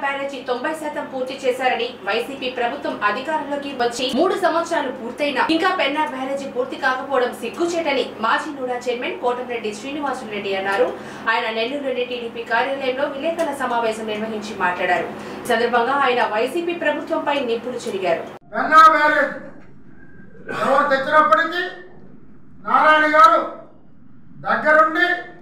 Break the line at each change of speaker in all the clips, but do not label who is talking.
బ్యారేజీ 90% పూర్తి చేశారని వైసీపీ ప్రభుత్వం అధికారంలోకి వచ్చి 3 సంవత్సరాలు పూర్తయినా ఇంకా పెన్నా బ్యారేజీ పూర్తి కాకపోవడం సిగ్గుచేటని మాజీ నూడా చైర్మన్ కోటం రెడ్డి శ్రీనివాసులరెడ్డి అన్నారు. ఆయన నెల్లూరులోని టీడీపీ కార్యాలయంలో విలేకరుల సమావేశం నిర్వహించి మాట్లాడారు. ఈ సందర్భంగా ఆయన వైసీపీ ప్రభుత్వంపై నిప్పులు చెరిగారు.
పెన్నా బ్యారేజ్ ఎవరు తెచ్చినప్పటికీ నారాయణ గారు దగ్గరుండి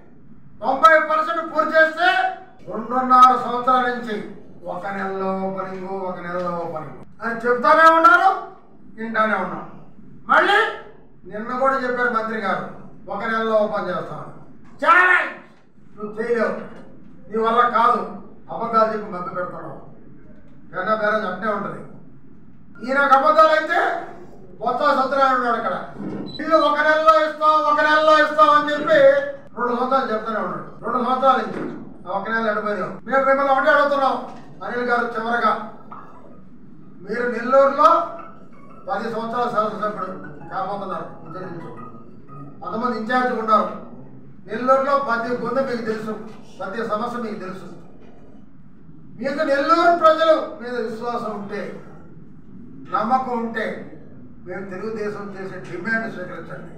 90% పూర్తి చేస్తే 2.5 సంవత్సరాల నుంచి ఒక నెలలో ఓపెనింగ్ అని చెప్తానే ఉన్నారు, వింటానే ఉన్నాం. మళ్ళీ నిన్న కూడా చెప్పారు మంత్రి గారు, 1 నెలలో ఓపెన్ చేస్తాను. ఛాలెంజ్, నువ్వు చేయలేవు, నీ వల్ల కాదు, అబద్ధాలు చెప్పి మధ్య పెడుతున్నావు. పెన్నా బ్యారేజ్ అట్నే ఉంటుంది. ఈయనకు అబద్ధాలు అయితే కొత్త సత్యనారాయణ ఉన్నాడు అక్కడ. ఇల్లు 1 నెలలో ఇస్తాం అని చెప్పి 2 సంవత్సరాలు చెప్తూనే ఉన్నాడు. 2 సంవత్సరాల నుంచి 1 నెల ఎడిపోయినాం. మేము మిమ్మల్ని ఒకటే అడుగుతున్నాం, అనిల్ గారు చివరగా, మీరు నెల్లూరులో 10 సంవత్సరాల శాసనసభ్యుడు కాబోతున్నారు. కొంతమంది ఇన్ఛార్జ్ ఉన్నారు. నెల్లూరులో ప్రతి గొంతు మీకు తెలుసు, ప్రతి సమస్య మీకు తెలుసు. మీకు నెల్లూరు ప్రజలు మీద విశ్వాసం ఉంటే, నమ్మకం ఉంటే మేము తెలుగుదేశం చేసే డిమాండ్ స్వీకరించండి.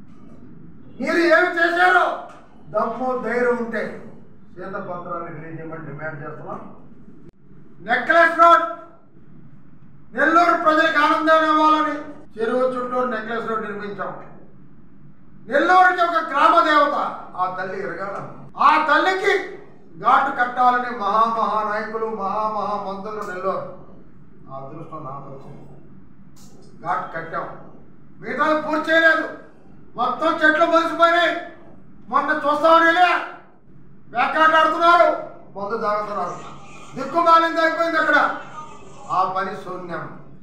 మీరు ఏమి చేశారో దమ్ము ధైర్యం ఉంటే శ్వేతపత్రాన్ని రిలీజ్ చేయమని డిమాండ్ చేస్తున్నాం. నెక్లెస్ రోడ్ నెల్లూరు ప్రజలకు ఆనందాన్ని ఇవ్వాలని చెరువు చుట్టూ నెక్లెస్ రోడ్ నిర్మించాం. నెల్లూరుకి ఒక గ్రామ దేవత, ఆ తల్లి ఎరగాల. ఆ తల్లికి ఘాటు కట్టాలని మహానాయకులు మంత్రులు నెల్లూరు. ఆ అదృష్టం నాకు వచ్చింది, ఘాటు కట్టాం. మిగతా పూర్తి చేయలేదు, మొత్తం చెట్లు మలిసిపోయినాయి. మొన్న చూస్తామని వేకాటాడుతున్నారు, మందు తాగుతున్నారు, దిక్కుమాలింది అయిపోయింది అక్కడ. ఆ పని శూన్యం.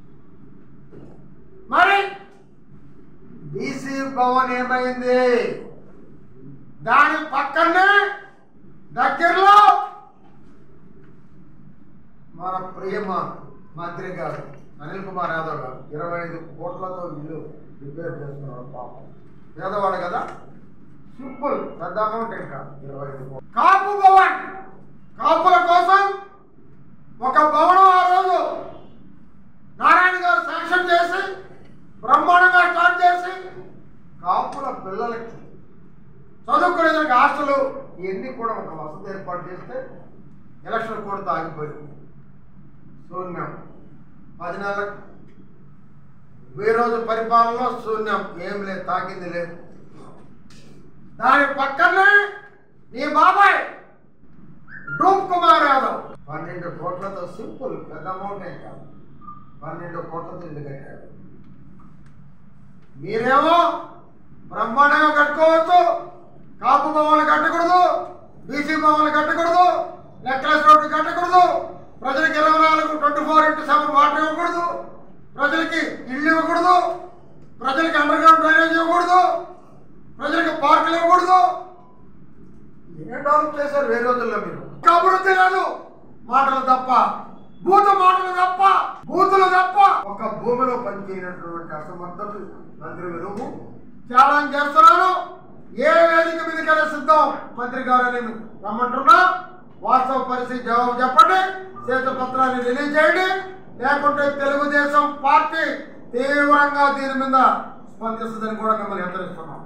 మరి బీసీ భవన్ ఏమైంది? దాని పక్కనే దగ్గరలో మన ప్రియమ మంత్రి గారు అనిల్ కుమార్ యాదవ్ గారు 25 కోట్లతో ఇల్లు రిపేర్ చేస్తున్నారు. పాపం పేదవాడు కదా, సింపుల్, పెద్ద అమౌంట్. ఇంకా 25 కోట్లు. కాపు భవన్, కాపుల కోసం ఒక భవనం ఆ రోజు నారాయణ గారు శాంక్షన్ చేసి బ్రహ్మాండంగా స్టార్ట్ చేసి కాపుల పిల్లలకి చదువుకునేదానికి హాస్టలు ఇవన్నీ కూడా ఒక వసతి ఏర్పాటు చేస్తే ఎలక్షన్ కూడా ఆగిపోయింది. శూన్యం. 10 నెలలకు 1000 రోజు పరిపాలనలో శూన్యం, ఏం లేదు, తాకింది లేదు. దాని పక్కనే నీ బాబాయ్ డూప్ కుమార్ యాదవ్ 12 కోట్లతో, సింపుల్, పెద్ద అమౌంట్ ఏం కాదు, 12 కోట్లతో ఇల్లు కట్టాడు. మీరేమో బ్రహ్మాండంగా కట్టుకోవచ్చు, కాపు భవన్లు కట్టకూడదు, బీసీ భవన్లు కట్టకూడదు, నెక్లెస్ రోడ్డు కట్టకూడదు, ప్రజలకు 24/7 వాటర్ ఇవ్వకూడదు, ప్రజలకి ఇల్లు ఇవ్వకూడదు, ప్రజలకి అండర్ గ్రౌండ్ డ్రైనేజ్ ఇవ్వకూడదు, ప్రజలకి పార్కులు ఇవ్వకూడదు. ఏం డెవలప్ చేశారు వేరే రోజుల్లో మీరు? అభివృద్ధి లేదు, మాటలు తప్ప, బూతులు తప్ప. ఒక భూమిలో పనిచేయనటువంటి అసమర్థుడు మంత్రి నువ్వు. ఛాలెంజ్ చేస్తున్నాను, ఏ వేదిక మీదకైనా సిద్ధం. మంత్రి గారు నేను రమ్మంటున్నా, వాస్తవ పరిస్థితి జవాబు చెప్పండి, శ్వేతపత్రాన్ని రిలీజ్ చేయండి, లేకుంటే తెలుగుదేశం పార్టీ తీవ్రంగా దీని మీద స్పందిస్తుందని కూడా మిమ్మల్ని హెచ్చరిస్తున్నాం.